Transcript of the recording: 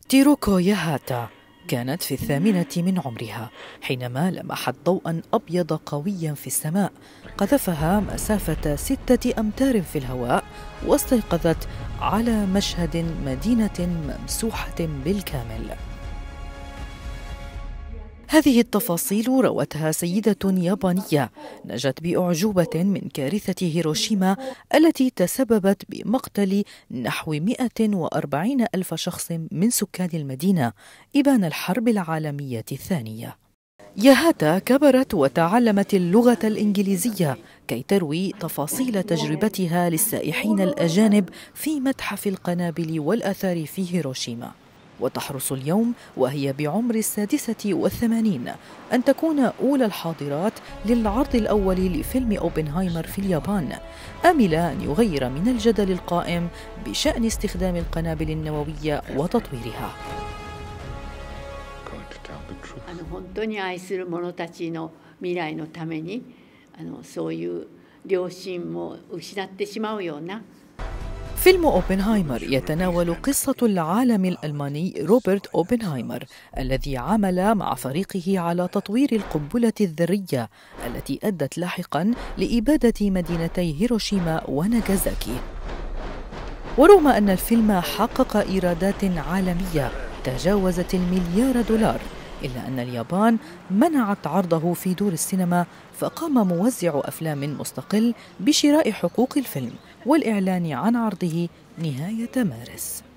تيروكو ياهاتا كانت في 8 من عمرها حينما لمحت ضوءا أبيض قويا في السماء قذفها مسافة 6 أمتار في الهواء، واستيقظت على مشهد مدينة ممسوحة بالكامل. هذه التفاصيل روتها سيدة يابانية نجت بأعجوبة من كارثة هيروشيما التي تسببت بمقتل نحو 140 ألف شخص من سكان المدينة إبان الحرب العالمية الثانية. ياهاتا كبرت وتعلمت اللغة الإنجليزية كي تروي تفاصيل تجربتها للسائحين الأجانب في متحف القنابل والآثار في هيروشيما، وتحرص اليوم وهي بعمر 86 أن تكون أولى الحاضرات للعرض الأول لفيلم أوبنهايمر في اليابان، آملة أن يغير من الجدل القائم بشأن استخدام القنابل النووية وتطويرها. 本当に愛する者たちの未来のためにそういう良心も失ってしまうような فيلم أوبنهايمر يتناول قصة العالم الألماني روبرت أوبنهايمر الذي عمل مع فريقه على تطوير القنبلة الذرية التي أدت لاحقا لإبادة مدينتي هيروشيما وناغازاكي. ورغم أن الفيلم حقق إيرادات عالمية تجاوزت $1,000,000، إلا أن اليابان منعت عرضه في دور السينما، فقام موزع أفلام مستقل بشراء حقوق الفيلم والإعلان عن عرضه نهاية مارس.